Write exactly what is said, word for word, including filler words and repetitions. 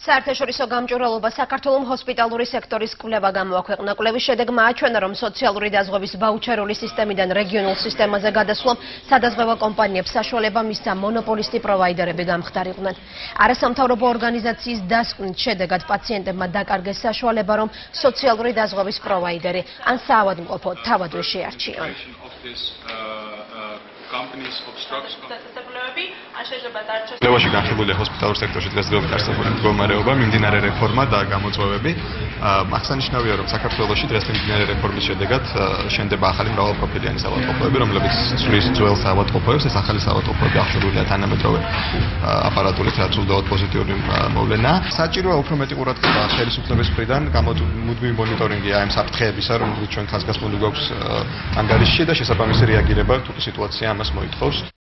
საერთაშორისო გამჭვირვალობა საქართველოს ჰოსპიტალური სექტორის კვლევა გამოაქვეყნა. კვლევის შედეგმა აჩვენა, რომ სოციალური დაზღვევის ბაუჩერული სისტემიდან რეგიონულ სისტემაზე გადასვლამ სადაზღვევო კომპანიებს საშუალება მისცა მონოპოლისტი პროვაიდერები გამხდარიყვნენ. არასამთავრობო ორგანიზაციის დასკვნით შედეგად პაციენტებმა დაკარგეს საშუალება, რომ სოციალური დაზღვევის პროვაიდერი ან საავადმყოფო თავადვე შეარჩიონ. კვლევაში განხილულია ჰოსპიტალურ სექტორში დღესდღეობით არსებული მდგომარეობა, მიმდინარე რეფორმა და გამოწვევები. აღსანიშნავია, რომ საქართველოში დღეს მიმდინარე რეფორმის შედეგად შენდება ახალი მრავალპროფილიანი საავადმყოფოები, რომლებიც ცვლის ძველ საავადმყოფოებს. ეს ახალი საავადმყოფოები აღჭურვილია თანამედროვე აპარატურით, რაც უდავოდ პოზიტიური მოვლენაა. საჭიროა უფრო მეტი ყურადღება ხელისუფლების მხრიდან, მუდმივი მონიტორინგი ამ საფრთხეებისა, რომელიც ჩვენ ხაზგასმული გვაქვს ანგარიშში და შესაბამისი რეაგირება თუ სიტუაცია ამას მოითხოვს.